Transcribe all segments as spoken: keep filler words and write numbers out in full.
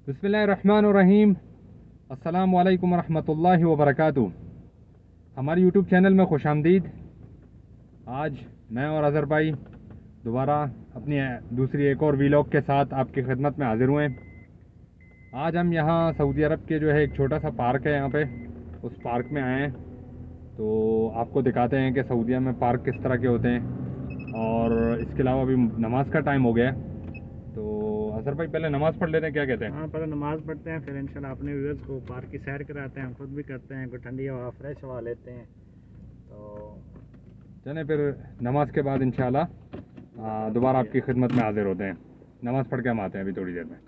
बिस्मिल्लाहिर्रहमानिर्रहीम। अस्सलाम वालेकुम रहमतुल्लाहि व बरकातुहू। हमारे यूट्यूब चैनल में खुश आमदीद। आज मैं और अज़हर भाई दोबारा अपनी दूसरी एक और वीलॉग के साथ आपकी खिदमत में हाजिर हुए। आज हम यहाँ सऊदी अरब के जो है एक छोटा सा पार्क है, यहाँ पे उस पार्क में आए हैं। तो आपको दिखाते हैं कि सऊदीया में पार्क किस तरह के होते हैं। और इसके अलावा अभी नमाज का टाइम हो गया है, तो अज़हर भाई पहले नमाज़ पढ़ लेते हैं, क्या कहते हैं? हाँ, पहले नमाज़ पढ़ते हैं, फिर इंशाल्लाह अपने व्यूअर्स को पार्क की सैर कराते हैं, हम खुद भी करते हैं, कोई ठंडी हवा फ्रेश हवा लेते हैं। तो चलें फिर नमाज के बाद इंशाल्लाह दोबारा आपकी खिदमत में हाजिर होते हैं। नमाज़ पढ़ के हम आते हैं अभी थोड़ी देर में।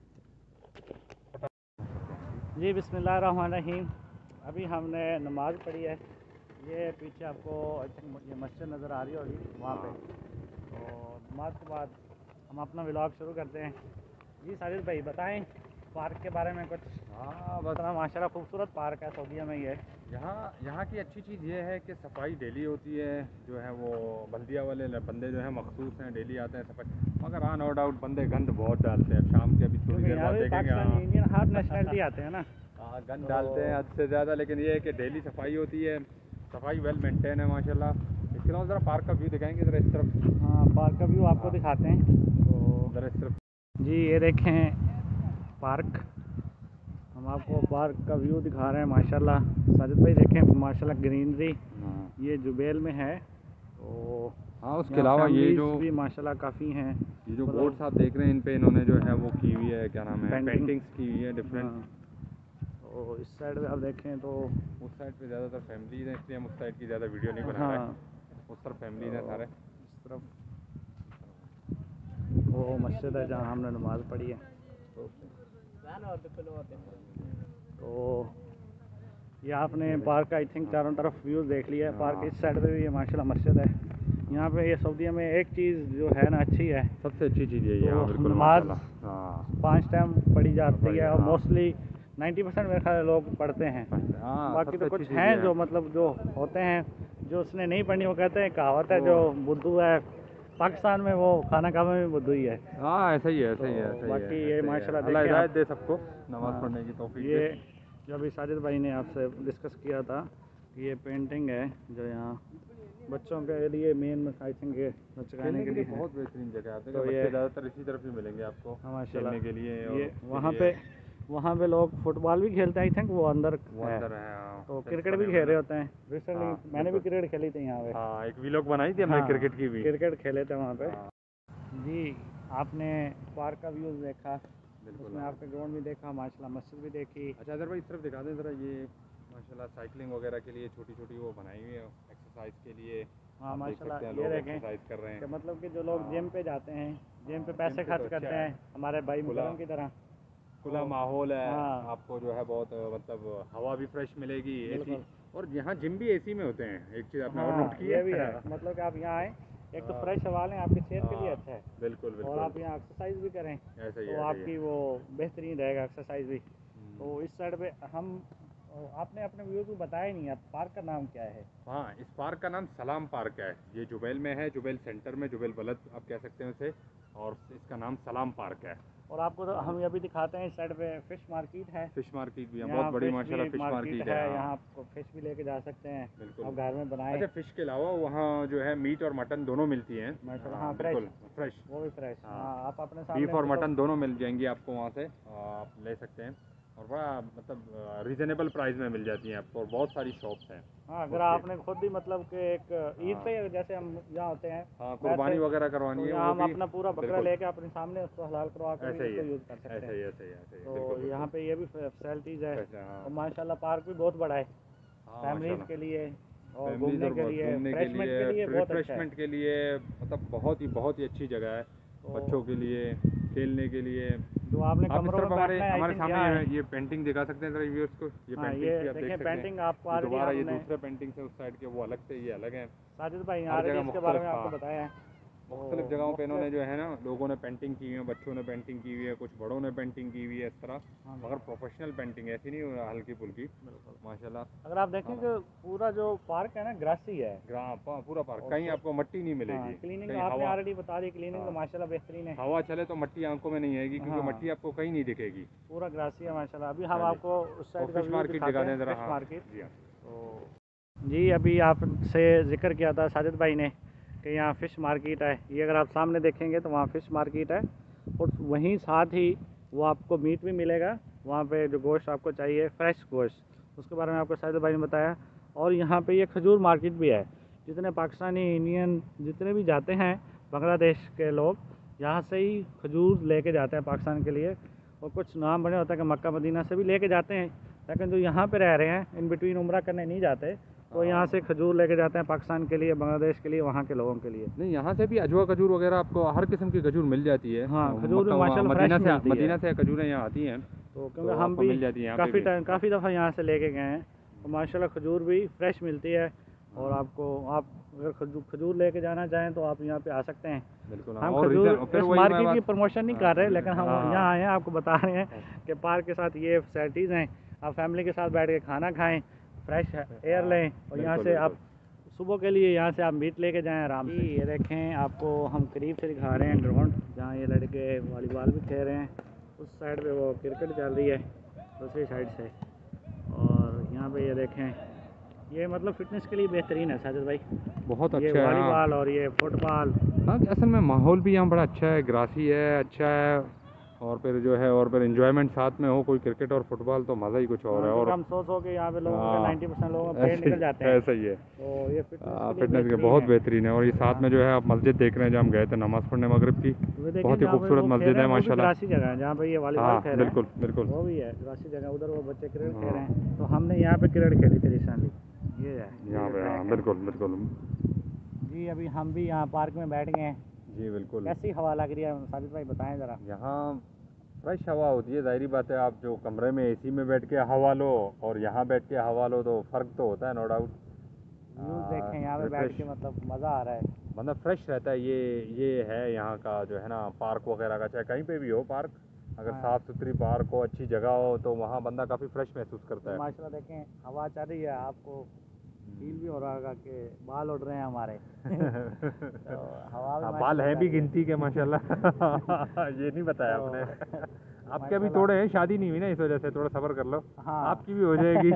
जी बिस्मिल्लाहिर्रहमानिर्रहीम। अभी हमने नमाज़ पढ़ी है। ये पीछे आपको ये मस्जिद नज़र आ रही होगी वहाँ पे। तो नमाज के बाद हम अपना व्लॉग शुरू करते हैं। जी साजिद भाई बताएं पार्क के बारे में कुछ। हाँ बस माशाल्लाह खूबसूरत पार्क है सऊदीया में। ये यहाँ यहाँ की अच्छी चीज़ ये है कि सफाई डेली होती है। जो है वो बल्दिया वाले बंदे जो है मखसूस हैं, डेली आते हैं सफाई। मगर हाँ नो डाउट बंदे गंद बहुत डालते हैं। शाम के अभी थोड़ी देर बाद देखेंगे, हाँ इंडियन हर नेशनलिटी आते हैं ना। हाँ गंद डालते हैं हद से ज़्यादा। लेकिन ये है कि डेली सफाई होती है, सफाई वेल मेंटेन है माशाल्लाह। इसके अलावा ज़रा पार्क का व्यू दिखाएंगे ज़रा इस तरफ। हाँ पार्क का व्यू आपको दिखाते हैं। तो ज़रा इस तरफ जी ये देखें पार्क, हम आपको पार्क का व्यू दिखा रहे हैं। माशाल्लाह साजिद भाई देखें माशाल्लाह ग्रीनरी ये जुबैल में है। तो हाँ उसके अलावा ये जो भी माशाल्लाह काफ़ी हैं। ये जो बोर्ड्स आप देख रहे हैं इन पे इन्होंने जो है वो की हुई है, क्या नाम है, पेंटिंग। पेंटिंग्स की हुई है डिफरेंट। तो इस साइड पे आप देखें तो उस साइड पे ज़्यादातर फैमिलीज हैं, इसलिए हम उस साइड की ज़्यादा वीडियो नहीं बना रहे हैं। उस तरफ फैमिलीज हैं सारे। इस तरफ वो मस्जिद है जहाँ हमने नमाज़ पढ़ी है। तो ये आपने पार्क का आई थिंक चारों तरफ व्यू देख लिया है। पार्क इस साइड पे भी ये माशाल्लाह मस्जिद है। यहाँ पे ये सऊदीया में एक चीज़ जो है ना अच्छी है, सबसे अच्छी चीज़ यही है यहाँ, बिल्कुल नमाज हाँ पाँच टाइम पढ़ी जाती है और मोस्टली नाइन्टी परसेंट मेरे ख्याल लोग पढ़ते हैं। बाकी तो कुछ हैं जो मतलब जो होते हैं जो उसने नहीं पढ़नी, वो कहते हैं कहावत है जो बुद्धू है पाकिस्तान में वो खाना खाने में बुद्धू ही है। हाँ ऐसा ही है, ऐसा ही है, ऐसा ही है। बाकी ये माशाल्लाह अल्लाह हिदायत दे सबको नमाज पढ़ने की तौफीक ये जो अभी साजिद भाई ने आपसे डिस्कस किया था, ये पेंटिंग है जो यहाँ बच्चों के लिए मेन आई थिंक ये खेलने के लिए बहुत बेहतरीन जगह है। तो ये ज़्यादातर इसी तरफ ही मिलेंगे आपको खेलने के लिए। ये वहाँ पे वहाँ पे लोग फुटबॉल भी खेलते हैं आई थिंक, वो अंदर वो अंदर है। तो क्रिकेट भी खेल रहे होते हैं। रिसेंटली मैंने भी क्रिकेट खेली थी यहाँ पे। हाँ एक वीलॉग बनाई थी हमने क्रिकेट की भी। क्रिकेट खेले थे वहाँ पे। जी आपने पार्क का व्यू देखा, उसमें आपका ग्राउंड भी देखा, माशाल्लाह मस्जिद भी देखी। अच्छा अदर भाई इस तरफ दिखा दें ज़रा, ये माशाल्लाह साइकिलिंग वगैरह के लिए छोटी छोटी वो बनाई हुई है एक्सरसाइज के लिए। हाँ माशाल्लाह ये देखें एक्सरसाइज कर रहे हैं, मतलब कि जो लोग जिम पे जाते हैं, जिम पे पैसे खर्च करते हैं, हमारे भाई मुकरम की तरह खुला माहौल है। आपको जो है बहुत मतलब हवा भी फ्रेश मिलेगी, एसी। और यहाँ जिम भी एसी में होते हैं, एक चीज़ आपने और नोट की है? ये भी है मतलब कि आप यहाँ आए, एक तो फ्रेश हवा लें, आपकी सेहत के लिए अच्छा है। बिल्कुल बिल्कुल। और आप यहाँ एक्सरसाइज भी करें ऐसा ही तो आपकी वो बेहतरीन रहेगा एक्सरसाइज भी। तो इस साइड पे हम आपने अपने व्यूअर्स को बताया नहीं है पार्क का नाम क्या है। हाँ इस पार्क का नाम सलाम पार्क है। ये जुबैल में है, जुबैल सेंटर में, जुबैल बलद आप कह सकते हैं उसे। और इसका नाम सलाम पार्क है। और आपको तो हम अभी दिखाते हैं इस साइड पे फिश मार्केट है। फिश मार्केट भी है बहुत बड़ी माशाल्लाह। फिश मार्केट है, यहाँ आपको फिश भी लेके जा सकते हैं, बिल्कुल आप घर में बनाए। अच्छा फिश के अलावा वहाँ जो है मीट और मटन दोनों मिलती हैं। हाँ बिल्कुल फ्रेश, वो भी फ्रेश। हाँ आप अपने सामने बीफ और मटन दोनों मिल जाएंगी आपको वहाँ से, आप ले सकते हैं। और बड़ा मतलब रीज़नेबल प्राइस में मिल जाती हैं आपको, और बहुत सारी शॉप्स हैं। हाँ अगर आपने खुद भी मतलब कि एक ईद पे जैसे हम यहाँ होते हैं, हाँ कुर्बानी वगैरह करवानी है, यहाँ हम अपना पूरा बकरा लेके अपने सामने उसको हलाल करवा कर ऐसे ही यूज़ कर सकते हैं। ऐसे ही ऐसे ही ऐसे ही तो यहाँ पे ये भी फैसिलिटीज़ है। और माशाल्लाह पार्क भी बहुत बड़ा है, फैमिलीज़ के लिए और घूमने के लिए, रिफ्रेशमेंट के लिए बहुत अच्छा है। रिफ्रेशमेंट के लिए मतलब बहुत ही बहुत ही अच्छी जगह है। बच्चों के लिए खेलने के लिए जो आपने आप इस कमरों तरफ में हमारे बैठना है, हमारे सामने ये, ये पेंटिंग दिखा सकते हैं जरा व्यूअर्स को। ये हाँ, पेंटिंग ये भी आप देख सकते पेंटिंग हैं। आपको ये दोबारा ये दूसरे पेंटिंग से उस साइड के वो अलग से, ये अलग है। साजिद भाई आ रहे हैं, इसके बारे में आपको बताया है। मुख्तलिफ जगहों पे इन्होंने जो है ना लोगों ने पेंटिंग की हुई है, बच्चों ने पेंटिंग की हुई है, कुछ बड़ों ने पेंटिंग की हुई है इस तरह, हाँ, मगर प्रोफेशनल पेंटिंग ऐसी नहीं है, हल्की फुल्की बिल्कुल। माशाल्लाह। अगर आप देखें कि पूरा जो पार्क है ना ग्रासी है, ग्राम पा- पूरा पार्क और कहीं तो आपको मट्टी नहीं हाँ, मिलेगी, क्लीनिंग कहीं आपने हवा ऑलरेडी बता दी, क्लीनिंग तो हाँ, माशाल्लाह बेहतरीन है। हवा चले तो मट्टी आंखों में नहीं आएगी, क्योंकि हाँ, मट्टी आपको कहीं नहीं दिखेगी। पूरा ग्रासी है माशाल्लाह। अभी हम हाँ जी, आपको उस और साइड का फिश व्यू मार्केट दिखाते दिखा दें हैं, ज़रा। फिश हाँ मार्केट। जी हाँ। तो जी अभी आपसे जिक्र किया था साजिद भाई ने कि यहाँ फ़िश मार्केट है। ये अगर आप सामने देखेंगे तो वहाँ फ़िश मार्केट है, और वहीं साथ ही वो आपको मीट भी मिलेगा वहाँ पे, जो गोश्त आपको चाहिए फ्रेश गोश्त, उसके बारे में आपको साजिद भाई ने बताया। और यहाँ पे ये खजूर मार्केट भी है। जितने पाकिस्तानी, इंडियन जितने भी जाते हैं बांग्लादेश के लोग, यहाँ से ही खजूर लेके जाते हैं पाकिस्तान के लिए। और कुछ नाम बने होता है कि मक्का मदीना से भी लेके जाते हैं, लेकिन जो यहाँ पे रह रहे हैं इन बिटवीन उम्रा करने नहीं जाते, तो यहाँ से खजूर लेके जाते हैं पाकिस्तान के लिए, बांग्लादेश के लिए, वहाँ के लोगों के लिए। नहीं, यहाँ से भी अजवा खजूर वगैरह आपको हर किस्म की खजूर मिल जाती है। हाँ, खजूर मक्का- माशाल्लाह मदीना फ्रेश से मिलती है। मदीना से खजूरें यहाँ आती हैं, तो क्योंकि तो हम आपको भी मिल जाती है यहाँ पे काफ़ी भी। टाइम काफ़ी दफ़ा यहाँ से लेके गए हैं, तो माशाल्लाह खजूर भी फ्रेश मिलती है। और आपको, आप अगर खजूर खजूर लेके जाना चाहें तो आप यहाँ पे आ सकते हैं। बिल्कुल। हम और खजूर रीज़न फिर इस वही मैं मार्केट की बात प्रमोशन नहीं हाँ, कर रहे, लेकिन हम हाँ, यहाँ हाँ, आए हैं आपको बता रहे हैं कि पार्क के साथ ये फैसिलिटीज़ हैं। आप फैमिली के साथ बैठ के खाना खाएं, फ्रेश एयर लें, और यहाँ बिल्कुल, से आप बिल्कुल। सुबह के लिए यहाँ से आप मीट लेके जाएं आराम से। ये देखें, आपको हम करीब से दिखा रहे हैं ग्राउंड, जहाँ ये लड़के वॉलीबॉल भी खेल रहे हैं। उस साइड पे वो क्रिकेट चल रही है दूसरी साइड से। और यहाँ पे ये देखें, ये मतलब फ़िटनेस के लिए बेहतरीन है साजिद भाई। बहुत ये अच्छा है। हाँ वॉलीबॉल और ये फुटबॉल। हाँ, असल में माहौल भी यहाँ बड़ा अच्छा है, ग्रासी है, अच्छा है, और फिर जो है और फिर एंजॉयमेंट साथ में हो, कोई क्रिकेट और फुटबॉल तो मज़ा ही कुछ और है। हाँ, और हम सो सो के यहाँ पे लोगों के हाँ, नाइन्टी परसेंट लोगों के पेट ऐसे निकल ही जाते हैं। ऐसा ही है। तो ये फिटनेस हाँ, के लिए फिटनेस के बेहतरीन बहुत है। बेहतरीन है। और ये साथ में जो है आप मस्जिद देख रहे हैं, जहाँ हम गए थे नमाज़ पढ़ने मगरिब की, वो देखें बहुत ही जहाँ पे खूबसूरत वो खेल मस्जिद रहे है हैं, वो भी माशाल्लाह। ग्रासी जगह है जहाँ पे ये वॉलीबॉल हाँ खेल रहे हैं। बिल्कुल बिल्कुल। वो भी है ग्रासी जगह, उधर वो बच्चे क्रिकेट खेल रहे हाँ, हैं, तो हमने यहाँ पे क्रिकेट खेली थी रिसेंटली। ये है यहाँ ये पे हाँ ट्रैक है। बिल्कुल बिल्कुल। जी अभी हम भी यहाँ पार्क में बैठ गए हैं। जी बिल्कुल। कैसी हवा लग रही है साजिद भाई, बताएं ज़रा। यहाँ फ्रेश हवा होती है, ज़ाहिरी बात है। आप जो कमरे में एसी में बैठ के हवा लो और यहाँ बैठ के हवा लो तो फ़र्क तो होता है, नो डाउट। व्यूज़ देखें यहाँ पे बैठ के, मतलब मज़ा आ रहा है। मतलब फ्रेश रहता है। ये ये है यहाँ का जो है ना पार्क वगैरह का, चाहे कहीं पे भी हो पार्क, अगर हाँ। साफ़ सुथरी पार्क हो, अच्छी जगह हो, तो वहाँ बंदा काफ़ी फ्रेश महसूस करता तो है। माशाल्लाह देखें, हवा चल रही है, आपको फील भी हो रहा होगा कि बाल उड़ रहे हैं हमारे। तो हवा भी हाँ, बाल माशाल्लाह हैं चल भी रही है। गिनती के माशाल्लाह। ये नहीं बताया तो आपने। आपके अभी माशाल्लाह। थोड़े हैं, शादी नहीं हुई ना, इस वजह से थोड़ा सब्र कर लो। हाँ। आपकी भी हो जाएगी।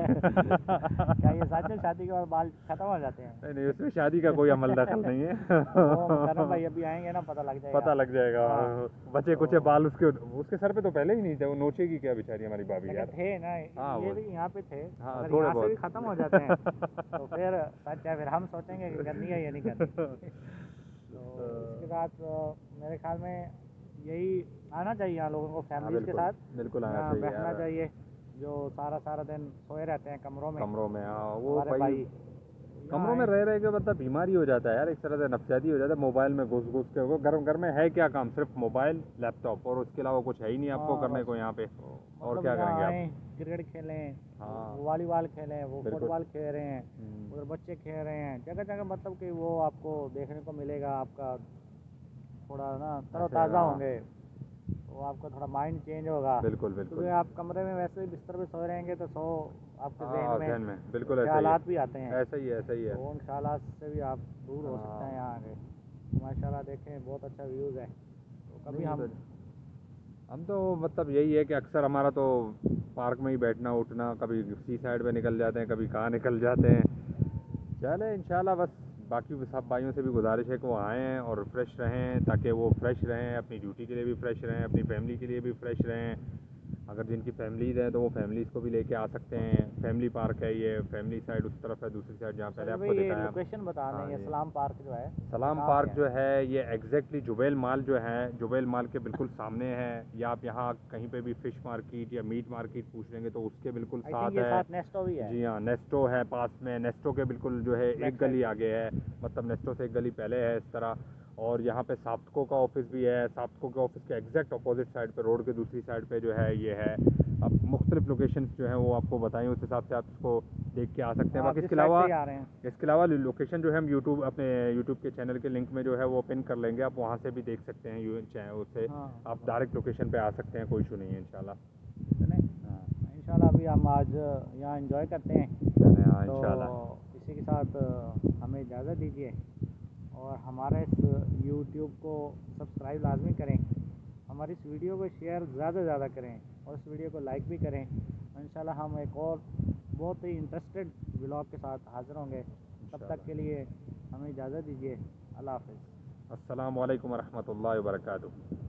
क्या ये सच है, शादी के बाद बाल खत्म हो जाते हैं? नहीं नहीं, उसमें शादी का कोई अमल दखल नहीं है। वो करम भाई अभी आएंगे ना, पता लग जाएगा। पता लग जाएगा। हाँ। बचे कुछ तो बाल उसके उसके सर पे तो पहले ही नहीं थे, वो नोचेगी क्या बेचारी हमारी भाभी लेकिन यार। थे ना, हाँ, ये वो भी यहाँ पे थे। हाँ, अगर थोड़े यहाँ से बहुत। भी खत्म हो जाते हैं तो फिर सच है, फिर हम सोचेंगे कि करनी है या नहीं करनी। तो इसके बाद अ, मेरे ख्याल में यही आना चाहिए यहाँ लोगों को, हाँ फैमिलीज के बिल्कुल साथ बिल्कुल आना यहाँ चाहिए बैठना यार। चाहिए। जो सारा सारा दिन सोए रहते हैं कमरों में, कमरों में हाँ, वो हमारे भाई भाई यहाँ कमरों में आए। रह रह के मतलब बीमारी हो जाता है यार, एक तरह से नफसियाती हो जाता है। मोबाइल में घुस घुस के, वो घर घर में है क्या काम, सिर्फ मोबाइल लैपटॉप, और उसके अलावा कुछ है ही नहीं आपको हाँ करने बस, को यहाँ पे। तो और मतलब क्या यहाँ करेंगे आए, आप। क्रिकेट खेलें, हाँ वो वॉलीबॉल खेलें, वो बिल्कुल। फुटबॉल खेल रहे हैं, हम्म, उधर बच्चे खेल रहे हैं, जगह जगह मतलब कि वो आपको देखने को मिलेगा। आपका थोड़ा ना ऐसे तरोताज़ा हाँ, होंगे, तो आपका थोड़ा माइंड चेंज होगा। बिल्कुल क्योंकि बिल्कुल। आप कमरे में वैसे ही बिस्तर पे सोए रहेंगे तो सो आपके हाँ, जहन जहन में में बिल्कुल ऐसा ही ख्यालात भी है, आते हैं, ऐसा ही है, ऐसा ही है। तो उन ख्यालात से भी आप दूर हो सकते हैं यहाँ आके। माशाल्लाह देखें, बहुत अच्छा व्यूज़ है। तो कभी नहीं, हम तो हम तो मतलब यही है कि अक्सर हमारा तो पार्क में ही बैठना उठना, कभी सी साइड पे निकल जाते हैं, कभी कहाँ निकल जाते हैं। चले इंशाल्लाह, बस बाकी भी सब भाइयों से भी गुजारिश है कि वो आएँ और फ्रेश रहें, ताकि वो फ्रेश रहें, अपनी ड्यूटी के लिए भी फ्रेश रहें, अपनी फैमिली के लिए भी फ्रेश रहें। अगर जिनकी फैमिलीज हैं तो वो फैमिलीज़ को भी लेके आ सकते हैं। फैमिली पार्क है ये, फैमिली साइड उस तरफ है, दूसरी साइड जहाँ पहले सर भाई आपको ये दिखाया। लोकेशन बता दें, हाँ ये जी। सलाम पार्क जो है ये सलाम कहाँ पे पार्क है? जो है ये एग्जैक्टली जुबैल माल जो है, जुबैल माल के बिल्कुल सामने है। या आप यहाँ कहीं पे भी फ़िश मार्केट या मीट मार्केट पूछ लेंगे तो उसके बिल्कुल आई थिंक साथ ये है। साथ नेस्टो भी है। जी हाँ, नेस्टो है पास में, नेस्टो के बिल्कुल जो है बैक एक साइड गली पे। आगे है, मतलब नेस्टो से एक गली पहले है इस तरह। और यहाँ पे साप्तको का ऑफिस भी है। साप्तको के ऑफिस के एग्जैक्ट अपोजिट साइड पे, रोड के दूसरी साइड पे जो है ये है। अब मुख्तलिफ लोकेशंस जो है वो आपको बताएं, उस हिसाब से आप इसको देख के आ सकते हैं। आप बाकी जिस इसके साइड अलावा से ही आ रहे हैं। इसके अलावा लोकेशन जो है हम यूट्यूब अपने यूट्यूब के चैनल के लिंक में जो है वो पिन कर लेंगे, आप वहाँ से भी देख सकते हैं। यू चैनल उससे हाँ आप डायरेक्ट लोकेशन पे आ सकते हैं, कोई इशू नहीं है इंशाल्लाह। चलें हाँ इंशाल्लाह। अभी हम आज यहाँ एंजॉय करते हैं, चलें, हाँ तो इंशाल्लाह। इसी के साथ हमें इजाज़त दीजिए और हमारे इस यूट्यूब को सब्सक्राइब लाजमी करें, हमारी इस वीडियो को शेयर ज़्यादा से ज़्यादा करें और इस वीडियो को लाइक भी करें। इंशाल्लाह हम एक और बहुत ही इंटरेस्टेड व्लॉग के साथ हाज़िर होंगे। तब तक के लिए हमें इजाज़त दीजिए। अल्लाह हाफ़िज़। अस्सलामु अलैकुम वरहमतुल्लाहि वबरकातुहू।